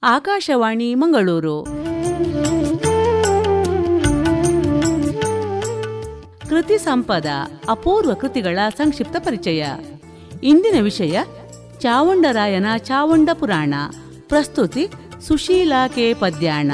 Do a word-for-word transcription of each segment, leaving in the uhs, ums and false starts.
ಆಕಾಶವಾಣಿ ಮಂಗಳೂರು. ಕೃತಿ ಸಂಪದ ಅಪೂರ್ವ ಕೃತಿಗಳ ಸಂಕ್ಷಿಪ್ತ ಪರಿಚಯ. ಇಂದಿನ ವಿಷಯ ಚಾವುಂಡರಾಯನ ಚಾವುಂಡ ಪುರಾಣ. ಪ್ರಸ್ತುತಿ ಸುಶೀಲಾ ಕೆ ಪದ್ಯಾಣ.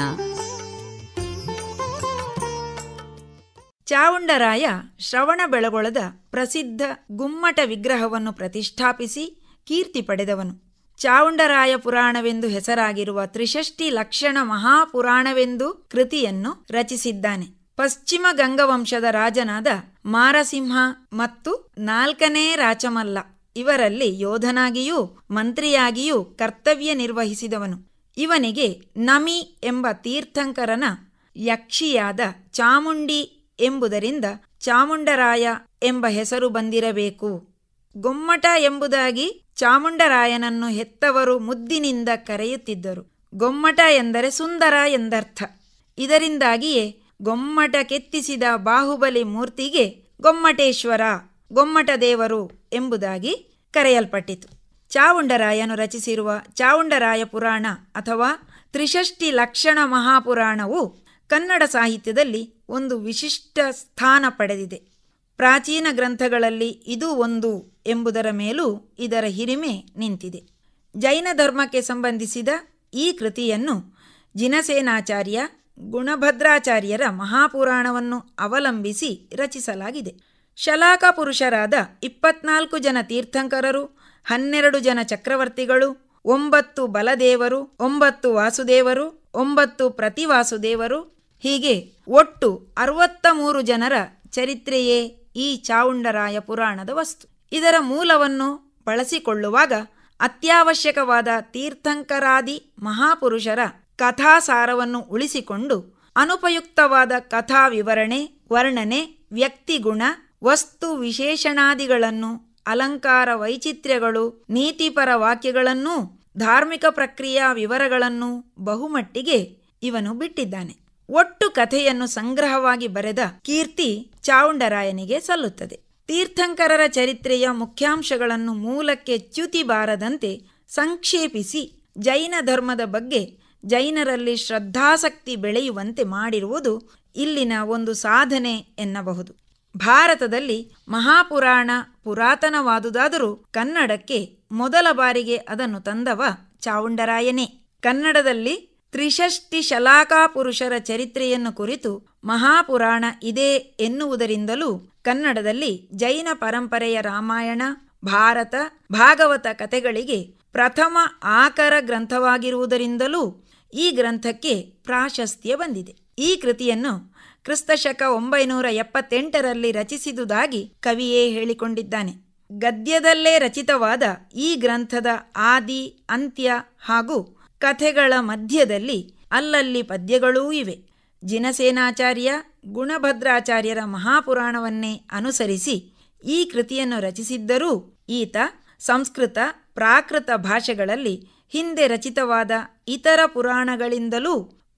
ಚಾವುಂಡರಾಯ ಶ್ರವಣಬೆಳಗೊಳದ ಪ್ರಸಿದ್ಧ ಗುಮ್ಮಟ ವಿಗ್ರಹವನ್ನು ಪ್ರತಿಷ್ಠಾಪಿಸಿ ಕೀರ್ತಿ ಪಡೆದವನು. ಚಾವುಂಡರಾಯ ಪುರಾಣವೆಂದು ಹೆಸರಾಗಿರುವ ತ್ರಿಷಷ್ಟಿ ಲಕ್ಷಣ ಮಹಾಪುರಾಣವೆಂದು ಕೃತಿಯನ್ನು ರಚಿಸಿದ್ದಾನೆ. ಪಶ್ಚಿಮ ಗಂಗವಂಶದ ರಾಜನಾದ ಮಾರಸಿಂಹ ಮತ್ತು ನಾಲ್ಕನೇ ರಾಚಮಲ್ಲ ಇವರಲ್ಲಿ ಯೋಧನಾಗಿಯೂ ಮಂತ್ರಿಯಾಗಿಯೂ ಕರ್ತವ್ಯ ನಿರ್ವಹಿಸಿದವನು. ಇವನಿಗೆ ನಮಿ ಎಂಬ ತೀರ್ಥಂಕರನ ಯಕ್ಷಿಯಾದ ಚಾಮುಂಡಿ ಎಂಬುದರಿಂದ ಚಾಮುಂಡರಾಯ ಎಂಬ ಹೆಸರು ಬಂದಿರಬೇಕು. ಗೊಮ್ಮಟ ಎಂಬುದಾಗಿ ಚಾಮುಂಡರಾಯನನ್ನು ಹೆತ್ತವರು ಮುದ್ದಿನಿಂದ ಕರೆಯುತ್ತಿದ್ದರು. ಗೊಮ್ಮಟ ಎಂದರೆ ಸುಂದರ ಎಂದರ್ಥ. ಇದರಿಂದಾಗಿಯೇ ಗೊಮ್ಮಟ ಕೆತ್ತಿಸಿದ ಬಾಹುಬಲಿ ಮೂರ್ತಿಗೆ ಗೊಮ್ಮಟೇಶ್ವರ, ಗೊಮ್ಮಟ ದೇವರು ಎಂಬುದಾಗಿ ಕರೆಯಲ್ಪಟ್ಟಿತು. ಚಾವುಂಡರಾಯನು ರಚಿಸಿರುವ ಚಾವುಂಡರಾಯ ಪುರಾಣ ಅಥವಾ ತ್ರಿಷಷ್ಟಿ ಲಕ್ಷಣ ಮಹಾಪುರಾಣವು ಕನ್ನಡ ಸಾಹಿತ್ಯದಲ್ಲಿ ಒಂದು ವಿಶಿಷ್ಟ ಸ್ಥಾನ ಪಡೆದಿದೆ. ಪ್ರಾಚೀನ ಗ್ರಂಥಗಳಲ್ಲಿ ಇದು ಒಂದು ಎಂಬುದರ ಮೇಲೂ ಇದರ ಹಿರಿಮೆ ನಿಂತಿದೆ. ಜೈನ ಧರ್ಮಕ್ಕೆ ಸಂಬಂಧಿಸಿದ ಈ ಕೃತಿಯನ್ನು ಜಿನಸೇನಾಚಾರ್ಯ, ಗುಣಭದ್ರಾಚಾರ್ಯರ ಮಹಾಪುರಾಣವನ್ನು ಅವಲಂಬಿಸಿ ರಚಿಸಲಾಗಿದೆ. ಶಲಾಕ ಪುರುಷರಾದ ಇಪ್ಪತ್ನಾಲ್ಕು ಜನ ತೀರ್ಥಂಕರರು, ಹನ್ನೆರಡು ಜನ ಚಕ್ರವರ್ತಿಗಳು, ಒಂಬತ್ತು ಬಲದೇವರು, ಒಂಬತ್ತು ವಾಸುದೇವರು, ಒಂಬತ್ತು ಪ್ರತಿವಾಸುದೇವರು, ಹೀಗೆ ಒಟ್ಟು ಅರವತ್ತ ಮೂರು ಜನರ ಚರಿತ್ರೆಯೇ ಈ ಚಾವುಂಡರಾಯ ಪುರಾಣದ ವಸ್ತು. ಇದರ ಮೂಲವನ್ನು ಬಳಸಿಕೊಳ್ಳುವಾಗ ಅತ್ಯವಶ್ಯಕವಾದ ತೀರ್ಥಂಕರಾದಿ ಮಹಾಪುರುಷರ ಕಥಾಸಾರವನ್ನು ಉಳಿಸಿಕೊಂಡು ಅನುಪಯುಕ್ತವಾದ ಕಥಾ ವಿವರಣೆ, ವರ್ಣನೆ, ವ್ಯಕ್ತಿಗುಣ, ವಸ್ತು ವಿಶೇಷಣಾದಿಗಳನ್ನು, ಅಲಂಕಾರ ವೈಚಿತ್ರ್ಯಗಳು, ನೀತಿಪರ ವಾಕ್ಯಗಳನ್ನೂ ಧಾರ್ಮಿಕ ಪ್ರಕ್ರಿಯೆಯ ವಿವರಗಳನ್ನು ಬಹುಮಟ್ಟಿಗೆ ಇವನು ಬಿಟ್ಟಿದ್ದಾನೆ. ಒಟ್ಟು ಕಥೆಯನ್ನು ಸಂಗ್ರಹವಾಗಿ ಬರೆದ ಕೀರ್ತಿ ಚಾವುಂಡರಾಯನಿಗೆ ಸಲ್ಲುತ್ತದೆ. ತೀರ್ಥಂಕರರ ಚರಿತ್ರೆಯ ಮುಖ್ಯಾಂಶಗಳನ್ನು ಮೂಲಕ್ಕೆ ಚ್ಯುತಿ ಬಾರದಂತೆ ಸಂಕ್ಷೇಪಿಸಿ ಜೈನ ಧರ್ಮದ ಬಗ್ಗೆ ಜೈನರಲ್ಲಿ ಶ್ರದ್ಧಾಸಕ್ತಿ ಬೆಳೆಯುವಂತೆ ಮಾಡಿರುವುದು ಇಲ್ಲಿನ ಒಂದು ಸಾಧನೆ ಎನ್ನಬಹುದು. ಭಾರತದಲ್ಲಿ ಮಹಾಪುರಾಣ ಪುರಾತನವಾದುದಾದರೂ ಕನ್ನಡಕ್ಕೆ ಮೊದಲ ಬಾರಿಗೆ ಅದನ್ನು ತಂದವ ಚಾವುಂಡರಾಯನೇ. ಕನ್ನಡದಲ್ಲಿ ತ್ರಿಷಷ್ಟಿ ಶಲಾಕಾ ಪುರುಷರ ಚರಿತ್ರೆಯನ್ನು ಕುರಿತು ಮಹಾಪುರಾಣ ಇದೆ ಎನ್ನುವುದರಿಂದಲೂ ಕನ್ನಡದಲ್ಲಿ ಜೈನ ಪರಂಪರೆಯ ರಾಮಾಯಣ, ಭಾರತ, ಭಾಗವತ ಕಥೆಗಳಿಗೆ ಪ್ರಥಮ ಆಕರ ಗ್ರಂಥವಾಗಿರುವುದರಿಂದಲೂ ಈ ಗ್ರಂಥಕ್ಕೆ ಪ್ರಾಶಸ್ತ್ಯ ಬಂದಿದೆ. ಈ ಕೃತಿಯನ್ನು ಕ್ರಿಸ್ತಶಕ ಒಂಬೈನೂರ ಎಪ್ಪತ್ತೆಂಟರಲ್ಲಿ ರಚಿಸಿದುದಾಗಿ ಕವಿಯೇ ಹೇಳಿಕೊಂಡಿದ್ದಾನೆ. ಗದ್ಯದಲ್ಲೇ ರಚಿತವಾದ ಈ ಗ್ರಂಥದ ಆದಿ, ಅಂತ್ಯ ಹಾಗೂ ಕಥೆಗಳ ಮಧ್ಯದಲ್ಲಿ ಅಲ್ಲಲ್ಲಿ ಪದ್ಯಗಳೂ ಇವೆ. ಜಿನಸೇನಾಚಾರ್ಯ, ಗುಣಭದ್ರಾಚಾರ್ಯರ ಮಹಾಪುರಾಣವನ್ನೇ ಅನುಸರಿಸಿ ಈ ಕೃತಿಯನ್ನು ರಚಿಸಿದ್ದರೂ ಈತ ಸಂಸ್ಕೃತ, ಪ್ರಾಕೃತ ಭಾಷೆಗಳಲ್ಲಿ ಹಿಂದೆ ರಚಿತವಾದ ಇತರ ಪುರಾಣಗಳಿಂದಲೂ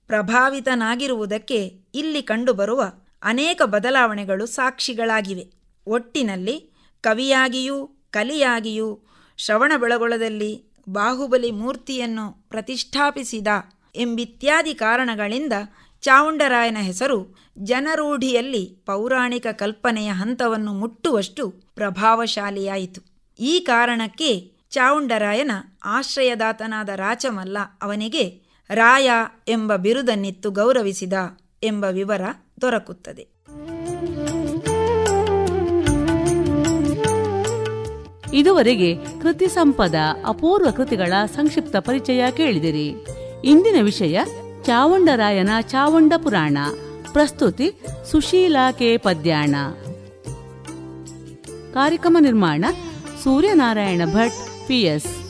ಪ್ರಭಾವಿತನಾಗಿರುವುದಕ್ಕೆ ಇಲ್ಲಿ ಕಂಡುಬರುವ ಅನೇಕ ಬದಲಾವಣೆಗಳು ಸಾಕ್ಷಿಗಳಾಗಿವೆ. ಒಟ್ಟಿನಲ್ಲಿ ಕವಿಯಾಗಿಯೂ ಕಲಿಯಾಗಿಯೂ ಶ್ರವಣಬೆಳಗೊಳದಲ್ಲಿ ಬಾಹುಬಲಿ ಮೂರ್ತಿಯನ್ನು ಪ್ರತಿಷ್ಠಾಪಿಸಿದ ಎಂಬಿತ್ಯಾದಿ ಕಾರಣಗಳಿಂದ ಚಾವುಂಡರಾಯನ ಹೆಸರು ಜನರೂಢಿಯಲ್ಲಿ ಪೌರಾಣಿಕ ಕಲ್ಪನೆಯ ಹಂತವನ್ನು ಮುಟ್ಟುವಷ್ಟು ಪ್ರಭಾವಶಾಲಿಯಾಯಿತು. ಈ ಕಾರಣಕ್ಕೆ ಚಾವುಂಡರಾಯನ ಆಶ್ರಯದಾತನಾದ ರಾಚಮಲ್ಲ ಅವನಿಗೆ ರಾಯ ಎಂಬ ಬಿರುದನ್ನಿತ್ತು ಗೌರವಿಸಿದ ಎಂಬ ವಿವರ ದೊರಕುತ್ತದೆ. ಇದುವರೆಗೆ ಕೃತಿ ಸಂಪದ ಅಪೂರ್ವ ಕೃತಿಗಳ ಸಂಕ್ಷಿಪ್ತ ಪರಿಚಯ ಕೇಳಿದಿರಿ. ಇಂದಿನ ವಿಷಯ ಚಾವುಂಡರಾಯನ ಚಾವುಂಡ ಪುರಾಣ. ಪ್ರಸ್ತುತಿ ಸುಶೀಲಾ ಕೆ ಪದ್ಯಾಣ. ಕಾರ್ಯಕ್ರಮ ನಿರ್ಮಾಣ ಸೂರ್ಯನಾರಾಯಣ ಭಟ್, ಪಿಎಸ್.